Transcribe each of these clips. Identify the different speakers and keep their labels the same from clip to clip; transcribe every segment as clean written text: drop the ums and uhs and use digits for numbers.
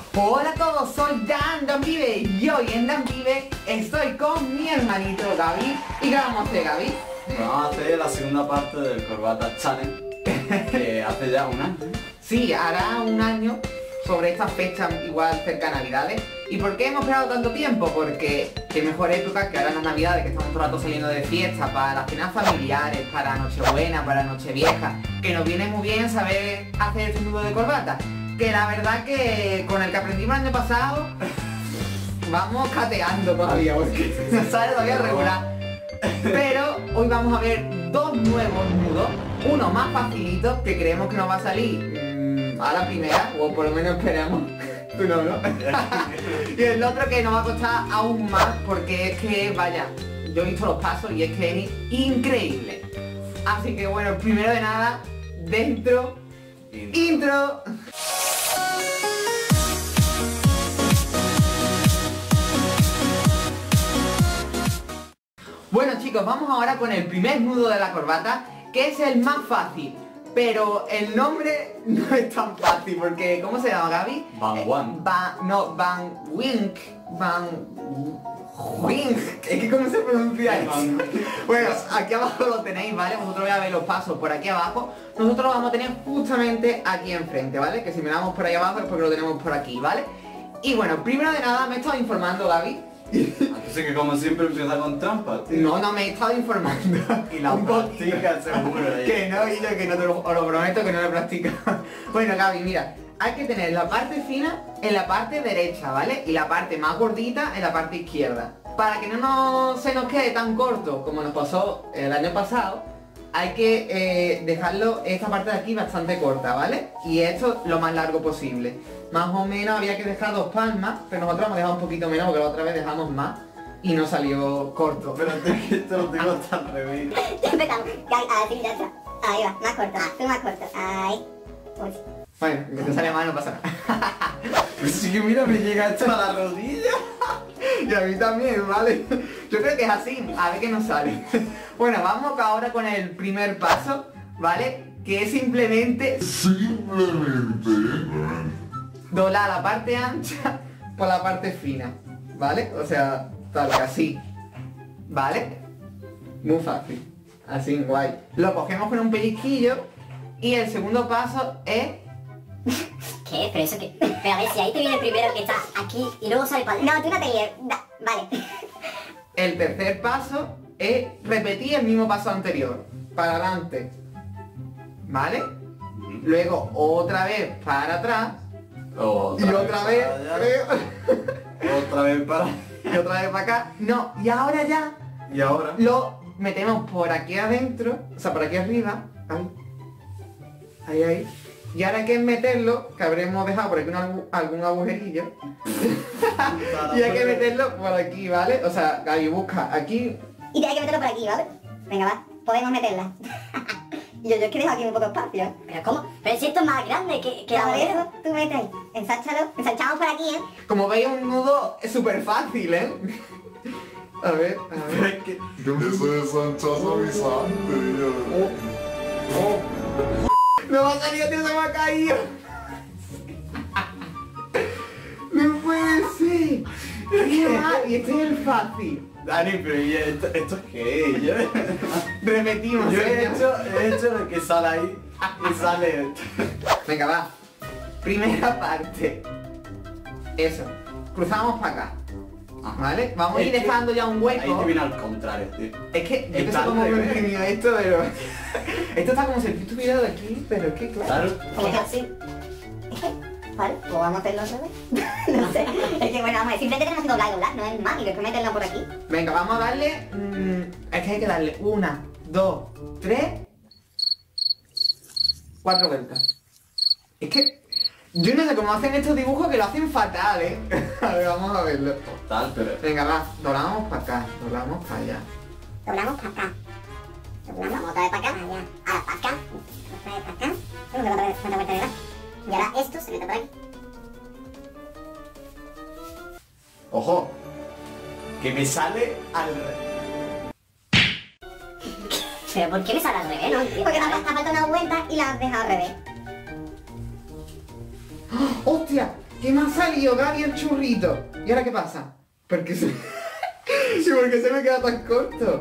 Speaker 1: Hola a todos, soy Dan Vive y hoy en Dan Vive estoy con mi hermanito Gaby. ¿Y qué vamos a hacer, Gaby?
Speaker 2: Vamos a hacer la segunda parte del Corbata Challenge que hace ya un año.
Speaker 1: Sí, hará un año sobre esta fecha igual cerca de Navidades. ¿Y por qué hemos esperado tanto tiempo? Porque qué mejor época que ahora en las Navidades, que estamos todo el rato saliendo de fiesta, para las cenas familiares, para Nochebuena, para Nochevieja, que nos viene muy bien saber hacer este nudo de corbata. Que la verdad que con el que aprendimos el año pasado vamos cateando todavía, porque no sale todavía regular. Pero hoy vamos a ver dos nuevos nudos, uno más facilito, que creemos que nos va a salir a la primera, o por lo menos esperamos. Tú no, ¿no? Y el otro que nos va a costar aún más, porque es que, vaya, yo he visto los pasos y es que es increíble. Así que bueno, primero de nada, dentro, intro. Bueno chicos, vamos ahora con el primer nudo de la corbata, que es el más fácil. Pero el nombre no es tan fácil, porque ¿cómo se llama, Gaby? Van Wink. Es que ¿cómo se pronuncia eso? Bueno, aquí abajo lo tenéis, ¿vale? Vosotros vais a ver los pasos por aquí abajo. Nosotros lo vamos a tener justamente aquí enfrente, ¿vale? Que si miramos por ahí abajo es porque lo tenemos por aquí, ¿vale? Y bueno, primero de nada me he estado informando, Gaby.
Speaker 2: Así que como siempre empieza con trampa, tío.
Speaker 1: No, me he estado informando.
Speaker 2: Y la practica seguro.
Speaker 1: Que no, y yo que no os lo prometo que no lo practico. Bueno, Gaby, mira, hay que tener la parte fina en la parte derecha, ¿vale? Y la parte más gordita en la parte izquierda. Para que se nos quede tan corto como nos pasó el año pasado, hay que dejarlo esta parte de aquí bastante corta, ¿vale? Y esto lo más largo posible. Más o menos había que dejar 2 palmas, pero nosotros hemos dejado un poquito menos porque la otra vez dejamos más y no salió corto.
Speaker 2: Pero esto lo tengo tan revés.
Speaker 3: Empezamos. A decir ya está. Ahí va, más corto. Tú más corto. Ahí. Uy.
Speaker 1: Bueno, que te sale mal no pasa nada.
Speaker 2: Pues sí que mira, me llega esto a la rodilla.
Speaker 1: Y a mí también, ¿vale? Yo creo que es así, a ver qué nos sale. Bueno, vamos ahora con el primer paso, ¿vale? Que es simplemente doblar la parte ancha por la parte fina, ¿vale? O sea, tal que así, ¿vale? Muy fácil, así, guay. Lo cogemos con un pellizquillo y el segundo paso es...
Speaker 3: ¿Qué? Pero eso que... Pero a ver, si ahí te viene primero que está aquí y luego sale para... No, tú no te guíes. Vale.
Speaker 1: El tercer paso es repetir el mismo paso anterior, para adelante, ¿vale? Luego otra vez para atrás. Y otra vez,
Speaker 2: otra vez para...
Speaker 1: y otra vez para acá. No, y ahora ya
Speaker 2: Y ahora
Speaker 1: lo metemos por aquí adentro, o sea, por aquí arriba. Ahí. Y ahora hay que meterlo, que habremos dejado por aquí algún agujerillo. Y hay que meterlo por aquí, ¿vale? O sea, Gaby, busca aquí.
Speaker 3: Y hay que meterlo por aquí, ¿vale? Venga, va. Podemos meterla. Yo es que dejo aquí un poco de espacio. ¿Pero cómo? Pero si esto es más grande que la de eso, tú metes ahí. Ensanchalo. Ensanchamos por aquí, ¿eh?
Speaker 1: Como veis, un nudo es súper fácil, ¿eh? A ver.
Speaker 2: es que...
Speaker 4: Yo me soy desanchado avisante.
Speaker 1: ¡No va a salir, tío! ¡Se me ha caído! ¡No puede ser! ¿Qué va? Y este es el fácil.
Speaker 2: Dani, pero ¿y esto es qué? Yo
Speaker 1: Repetimos.
Speaker 2: he hecho lo que sale ahí y sale esto.
Speaker 1: Venga, va. Primera parte. Eso. Cruzamos para acá. ¿Vale? Vamos a ir dejando ya un hueco.
Speaker 2: Ahí te viene al contrario, tío.
Speaker 1: Es que yo no sé
Speaker 2: Está
Speaker 1: cómo
Speaker 2: al
Speaker 1: me he
Speaker 2: revés.
Speaker 1: definido esto, pero... Esto está como si el estuviera de aquí, pero es que claro.
Speaker 2: Claro.
Speaker 3: Como que así. ¿Vale? Pues vamos a hacerlo al revés. No sé. Es que bueno, vamos a ver. Simplemente tenemos que doblar y doblar. No es más. Y después meterlo por aquí.
Speaker 1: Venga, vamos a darle... es que hay que darle 1, 2, 3, 4 vueltas. Es que... Yo no sé cómo hacen estos dibujos, que lo hacen fatal, ¿eh? A ver, vamos a verlo.
Speaker 2: Total, pero...
Speaker 1: Venga, va. Doblamos para acá, doblamos para allá.
Speaker 3: Doblamos para acá. Doblamos otra vez para acá. Ahora para acá. Otra vez para acá. Otra vuelta de acá. Y ahora esto se mete por aquí.
Speaker 2: Ojo. Que me sale al revés.
Speaker 3: ¿Pero por qué me sale al revés? No entiendo. Porque te ha faltado una vuelta y la has dejado al revés.
Speaker 1: ¡Hostia! ¿Qué me ha salido, Gaby, el churrito? ¿Y ahora qué pasa? Porque se... Sí, porque se me queda tan corto.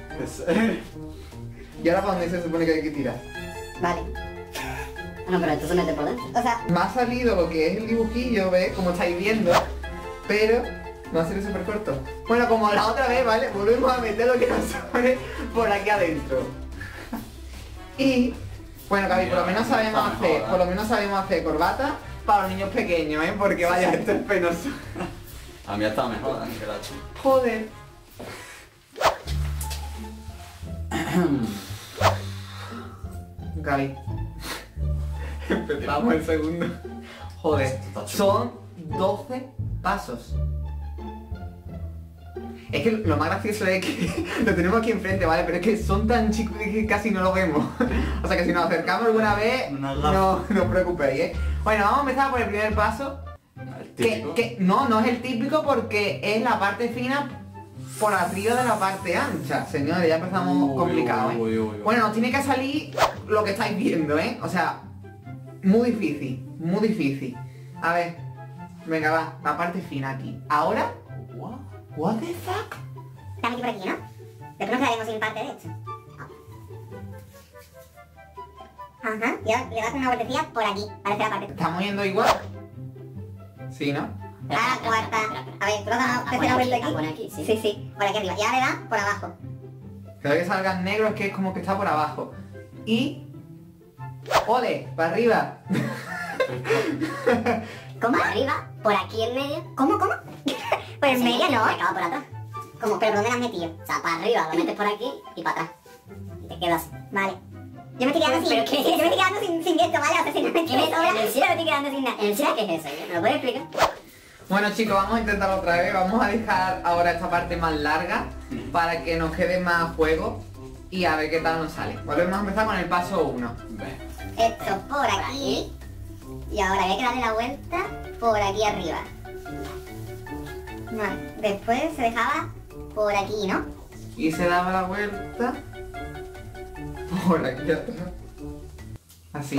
Speaker 1: ¿Y ahora para dónde se supone que hay que tirar?
Speaker 3: Vale. No, pero esto se mete por dentro. O sea,
Speaker 1: Me ha salido lo que es el dibujillo, ¿ves? Como estáis viendo. Pero me va a salir súper corto. Bueno, como la otra vez, ¿vale? Volvemos a meter lo que nos sale por aquí adentro. Y... Bueno, Gaby, por lo menos sabemos hacer, por lo menos sabemos hacer corbata para los niños pequeños, ¿eh? Porque vaya, esto es penoso.
Speaker 2: A mí está mejor, Dani, que la chica.
Speaker 1: Joder. Gaby. Empezamos el segundo. Joder. Son 12 pasos. Es que lo más gracioso es que lo tenemos aquí enfrente, ¿vale? Pero es que son tan chicos que casi no lo vemos. O sea que si nos acercamos alguna vez, no os preocupéis, ¿eh? Bueno, vamos a empezar por el primer paso. Que no es el típico porque es la parte fina por arriba de la parte ancha. Señores, ya empezamos complicado, ¿eh? Bueno, nos tiene que salir lo que estáis viendo, ¿eh? O sea, muy difícil, muy difícil. A ver, venga, va, la parte fina aquí. Ahora... What the fuck?
Speaker 3: estamos aquí por aquí, ¿no? Después nos quedaremos sin parte de esto. Ajá, y ahora le das una vueltecilla por aquí, parece la parte.
Speaker 1: ¿Estamos yendo igual? Sí, ¿no?
Speaker 3: Ah, cuarta. A ver, tú lo das una vuelta aquí. Sí, sí, por aquí arriba. Y ahora le das por abajo.
Speaker 1: Cada vez que salga en negro es que es como que está por abajo. Y... ¡Ole! ¡Para arriba!
Speaker 3: ¿Cómo? ¿Arriba? ¿Por aquí en medio? ¿Cómo? Pues en medio no. Acaba por atrás. ¿Cómo? ¿Pero por dónde lo has metido? O sea, para arriba, lo metes por aquí y para atrás. Y te quedas. Vale. Yo me estoy quedando sin... Yo me estoy quedando sin esto, ¿vale? O sea, si no me sobra... En el cielo me estoy quedando sin nada. ¿En el cielo qué es eso? ¿Me lo puedes explicar?
Speaker 1: Bueno, chicos, vamos a intentarlo otra vez. Vamos a dejar ahora esta parte más larga para que nos quede más juego y a ver qué tal nos sale. Volvemos a empezar con el paso 1.
Speaker 3: Esto por aquí. Y ahora hay que darle la vuelta por aquí arriba. Vale, después se dejaba por aquí, ¿no?
Speaker 1: Y se daba la vuelta por aquí atrás. Así.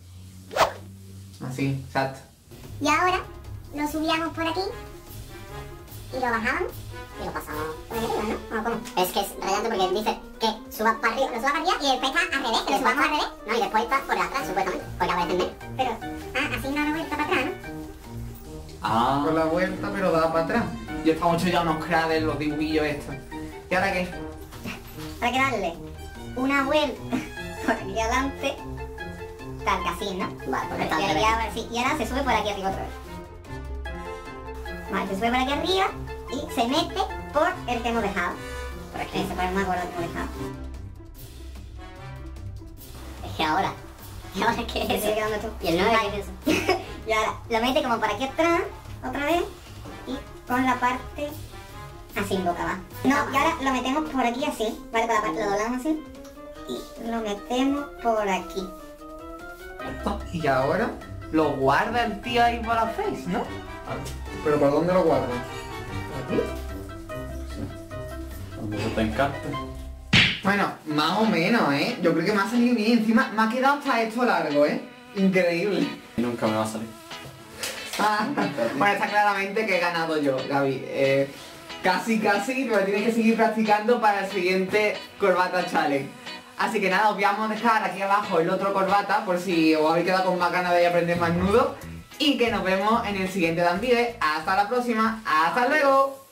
Speaker 1: Así, exacto.
Speaker 3: Y ahora lo subíamos por aquí y lo bajábamos y lo pasamos por arriba, ¿no? ¿O cómo? Es que es rayante porque dice que suba para arriba, lo suba para arriba y después está al revés, que lo subamos al revés, ¿no? Y después está por atrás, supuestamente, porque aparece en medio. Pero, así no lo vuelta para atrás, ¿no?
Speaker 1: Con la vuelta pero da para atrás. Y estamos hecho ya unos crades, los dibujillos estos. ¿Y ahora qué?
Speaker 3: Hay que darle una vuelta por aquí adelante, tal que así, ¿no? Vale, porque está y ahora se sube por aquí arriba otra vez. Vale, se sube por aquí arriba y se mete por el que hemos dejado. Por aquí se pone más gordo que hemos dejado. Es que ahora. ¿Y ahora qué es eso? ¿Y el 9 qué es eso? Y ahora lo mete como por aquí atrás, otra vez, y con la parte así en boca abajo. No, y ahora lo metemos por aquí así, ¿vale? Con la parte lo doblamos así y lo metemos por aquí.
Speaker 1: Y ahora lo guarda el tío ahí para la face, ¿no? ¿Pero por dónde lo guarda? ¿Por aquí?
Speaker 2: Cuando se te encarte.
Speaker 1: Bueno, más o menos, ¿eh? Yo creo que me ha salido bien. Encima me ha quedado hasta esto largo, ¿eh? Increíble.
Speaker 2: Y nunca me va a salir.
Speaker 1: Bueno, está claramente que he ganado yo, Gaby. Casi, pero tienes que seguir practicando para el siguiente Corbata Challenge. Así que nada, os vamos a dejar aquí abajo el otro corbata por si os habéis quedado con más ganas de aprender más nudos. Y que nos vemos en el siguiente Danvide. Hasta la próxima. ¡Hasta luego!